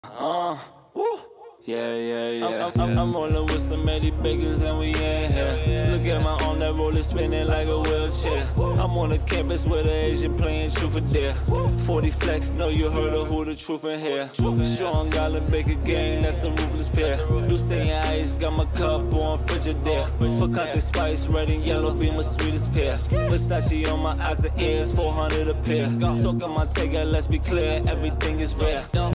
Woo. I'm rolling with some Eddie Bakers and we in here. Look at my arm, that roller spinning like a wheelchair. I'm on the campus with an Asian playing truth or dare. 40 flex, know you heard of who the truth in here. Strong Island Baker gang, that's a ruthless pair. Lucien Ice, got my cup on Frigidaire. Picante Spice, red and yellow, be my sweetest pair. Versace on my eyes and ears, 400 a pair. Talking my take, let's be clear, everything is rare.